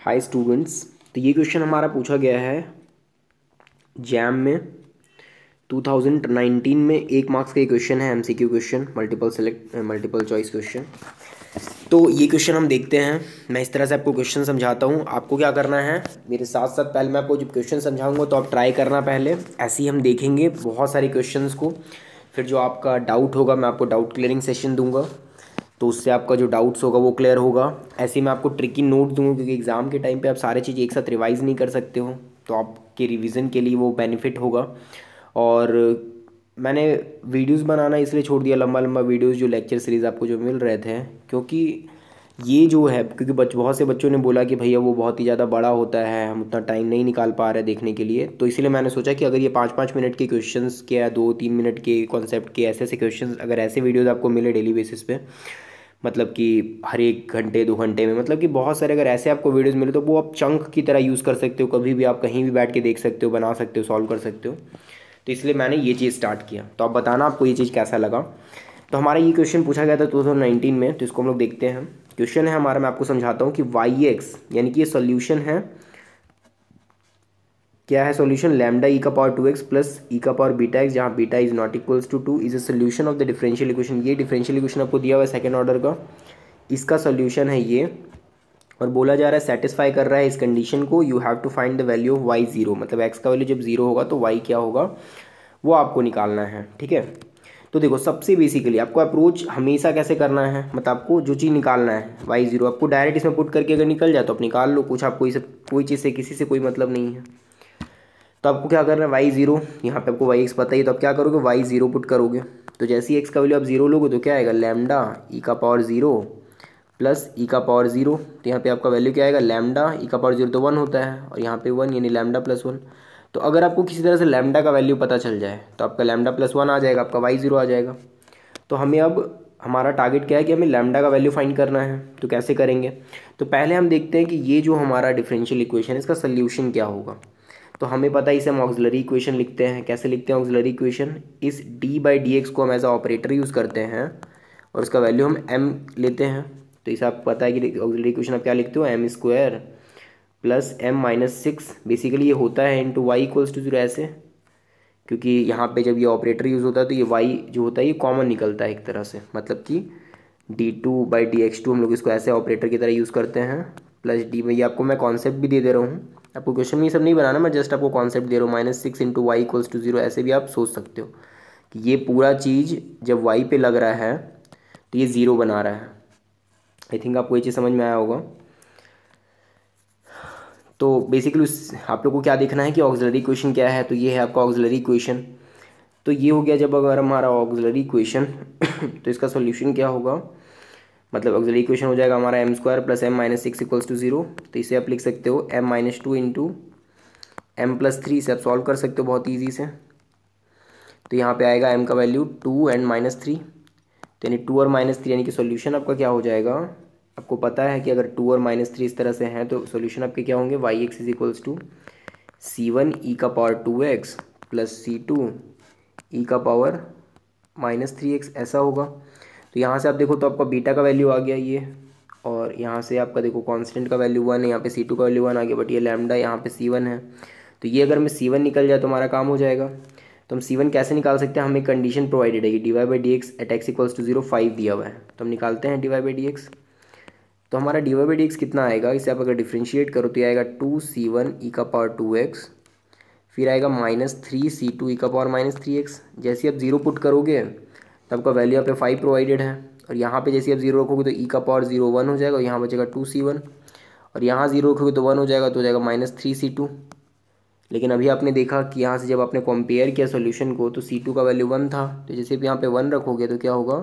Hi students. तो ये question हमारा पूछा गया है जैम में 2019 में। 1 मार्क्स का ये क्वेश्चन है, MCQ question, multiple choice question. तो ये क्वेश्चन हम देखते हैं। मैं इस तरह से आपको क्वेश्चन समझाता हूँ। आपको क्या करना है, मेरे साथ साथ पहले मैं आपको जब क्वेश्चन समझाऊंगा तो आप ट्राई करना पहले। ऐसे ही हम देखेंगे बहुत सारे क्वेश्चंस को। फिर जो आपका डाउट होगा मैं आपको डाउट क्लियरिंग सेशन दूंगा, तो उससे आपका जो डाउट्स होगा वो क्लियर होगा। ऐसे ही मैं आपको ट्रिकी नोट दूंगा, क्योंकि एग्ज़ाम के टाइम पे आप सारे चीज़ एक साथ रिवाइज़ नहीं कर सकते हो, तो आपके रिवीजन के लिए वो बेनिफिट होगा। और मैंने वीडियोस बनाना इसलिए छोड़ दिया, लंबा लंबा वीडियोस जो लेक्चर सीरीज़ आपको जो मिल रहे थे, क्योंकि ये जो है, क्योंकि बहुत से बच्चों ने बोला कि भैया वो बहुत ही ज़्यादा बड़ा होता है, हम उतना टाइम नहीं निकाल पा रहे देखने के लिए। तो इसलिए मैंने सोचा कि अगर ये 5-5 मिनट के क्वेश्चंस के या 2-3 मिनट के कॉन्सेप्ट के ऐसे ऐसे क्वेश्चंस, अगर ऐसे वीडियोस आपको मिले डेली बेसिस पे, मतलब कि हर 1 घंटे 2 घंटे में, मतलब कि बहुत सारे अगर ऐसे आपको वीडियोस मिले तो वो आप चंक की तरह यूज़ कर सकते हो। कभी भी आप कहीं भी बैठ के देख सकते हो, बना सकते हो, सॉल्व कर सकते हो। तो इसलिए मैंने ये चीज़ स्टार्ट किया। तो आप बताना आपको ये चीज़ कैसा लगा। तो हमारा ये क्वेश्चन पूछा गया था 2019 में, तो इसको हम लोग देखते हैं। क्वेश्चन है हमारा, मैं आपको समझाता हूँ कि वाई एक्स यानी कि ये सोल्यूशन है। क्या है सॉल्यूशन? लैम्डा ई का पावर 2x प्लस ई का पावर बीटा एक्स, जहाँ beta is not equals to 2 is a solution of the differential equation. ये डिफरेंशियल इक्वेशन आपको दिया हुआ है सेकंड ऑर्डर का, इसका सोल्यूशन है ये। और बोला जा रहा है सेटिस्फाई कर रहा है इस कंडीशन को, you have to find the value of Y zero. मतलब एक्स का वैल्यू जब जीरो होगा तो वाई क्या होगा वो आपको निकालना है। ठीक है, तो देखो सबसे बेसिकली आपको अप्रोच हमेशा कैसे करना है, मतलब आपको जो चीज़ निकालना है वाई जीरो, आपको डायरेक्ट इसमें पुट करके अगर निकल जाए तो आप निकाल लो, कुछ आपको इसे कोई चीज़ से किसी से कोई मतलब नहीं है। तो आपको क्या करना है, वाई जीरो, यहाँ पे आपको वाई एक्स पता ही, तो आप क्या करोगे, वाई जीरो पुट करोगे। तो जैसे ही एक्स का वैल्यू आप जीरो लोगे तो क्या आएगा, लैम्डा ई का पावर जीरो प्लस ई का पावर जीरो। तो यहाँ पे आपका वैल्यू क्या आएगा, लैम्डा ई का पावर जीरो तो 1 होता है, और यहाँ पे 1 यानी लैम्डा प्लस 1। तो अगर आपको किसी तरह से लैम्डा का वैल्यू पता चल जाए तो आपका लैम्डा प्लस 1 आ जाएगा, आपका वाई जीरो आ जाएगा। तो हमें अब हमारा टारगेट क्या है कि हमें लैम्डा का वैल्यू फाइंड करना है। तो कैसे करेंगे, तो पहले हम देखते हैं कि ये जो हमारा डिफरेंशियल इक्वेशन है इसका सोल्यूशन क्या होगा। तो हमें पता है इसे हम ऑक्सिलरी इक्वेशन लिखते हैं। कैसे लिखते हैं ऑक्सिलरी इक्वेशन, इस डी बाई डी एक्स को हम एज ऑपरेटर यूज़ करते हैं और उसका वैल्यू हम एम लेते हैं। तो इसे आपको पता है कि ऑक्सिलरी इक्वेशन आप क्या लिखते हो, M square plus M minus 6। Basically ये होता है into Y equals to zero, ऐसे, क्योंकि यहाँ पे जब ये ऑपरेटर यूज़ होता है तो ये वाई जो होता है ये कॉमन निकलता है एक तरह से, मतलब कि d2/dx2 हम लोग इसको ऐसे ऑपरेटर की तरह यूज़ करते हैं। प्लस डी में ये आपको मैं कॉन्सेप्ट भी दे दे रहा हूँ, आपको क्वेश्चन में ये सब नहीं बनाना, मैं जस्ट आपको कॉन्सेप्ट दे रहा हूँ। -6 into Y equals to zero, ऐसे भी आप सोच सकते हो कि ये पूरा चीज़ जब वाई पे लग रहा है तो ये ज़ीरो बना रहा है। आई थिंक आपको ये चीज़ समझ में आया होगा। तो बेसिकली उस आप लोग को क्या देखना है कि ऑक्सिलरी इक्वेशन क्या है, तो ये है आपका ऑक्सिलरी इक्वेशन। तो ये हो गया जब अगर हमारा ऑक्सिलरी इक्वेशन तो इसका सॉल्यूशन क्या होगा, मतलब ऑक्सिलरी इक्वेशन हो जाएगा हमारा M square plus M minus 6 equals to zero. तो इसे आप लिख सकते हो M minus 2 into M plus 3 से आप सॉल्व कर सकते हो बहुत ईजी से। तो यहाँ पे आएगा एम का वैल्यू 2 एंड -3, तो यानी 2 और -3 यानी कि सॉल्यूशन आपका क्या हो जाएगा। आपको पता है कि अगर 2 और -3 इस तरह से हैं तो सॉल्यूशन आपके क्या होंगे, Y X is equals to C1 E का पावर 2x प्लस C2 ई का पावर -3x, ऐसा होगा। तो यहाँ से आप देखो तो आपका बीटा का वैल्यू आ गया ये, और यहाँ से आपका देखो कांस्टेंट का वैल्यू 1 है, यहाँ पे C2 का वैल्यू 1 आ गया, बट ये लैम्डा यहाँ पे C1 है। तो ये अगर में C1 निकल जाए तो हमारा काम हो जाएगा। तो हम C1 कैसे निकाल सकते हैं, हमें कंडीशन प्रोवाइडेड है कि dy/dx eight x equals to 0 5 दिया हुआ है, तो हम निकालते हैं dy/dx। तो हमारा dy/dx कितना आएगा, इसे आप अगर डिफ्रेंशिएट करो तो ये आएगा 2C1 ई का पावर 2x, फिर आएगा -3C2 ई का पावर -3x। जैसे आप जीरो पुट करोगे तो आपका वैल्यू यहाँ पे 5 प्रोवाइडेड है, और यहाँ पे जैसे आप जीरो रखोगे तो ई का पावर 0 1 हो जाएगा, और यहाँ बचेगा 2C1, और यहाँ जीरो रखोगे तो 1 हो जाएगा, तो हो जाएगा -3C2। लेकिन अभी आपने देखा कि यहाँ से जब आपने कंपेयर किया सॉल्यूशन को तो C2 का वैल्यू 1 था, तो जैसे आप यहाँ पे 1 रखोगे तो क्या होगा,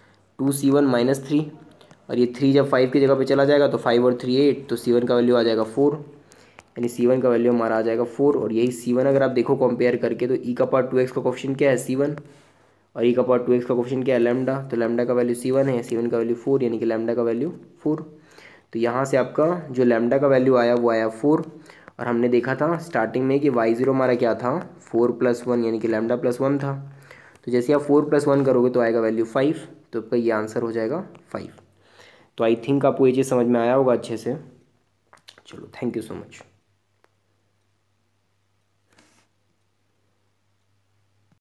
2C1 -3, और ये 3 जब 5 की जगह पे चला जाएगा तो 5 और 3 8, तो C1 का वैल्यू आ जाएगा 4, यानी C1 का वैल्यू हमारा आ जाएगा 4। और यही C1 अगर आप देखो कंपेयर करके तो ई का पावर 2x का कोफिशिएंट क्या है, C1, और ई का पावर 2x का कोफिशिएंट क्या है, लैम्डा। तो लैम्डा का वैल्यू C1 है, C1 का वैल्यू 4, यानी कि लैम्डा का वैल्यू 4। तो यहाँ से आपका जो लैम्डा का वैल्यू आया वो आया 4। और हमने देखा था स्टार्टिंग में कि वाई जीरो हमारा क्या था, 4 + 1 यानी कि लैम्डा प्लस 1 था। तो जैसे आप 4 + 1 करोगे तो आएगा वैल्यू 5, तो आपका ये आंसर हो जाएगा 5। तो आई थिंक आपको ये चीज़ समझ में आया होगा अच्छे से। चलो थैंक यू सो मच।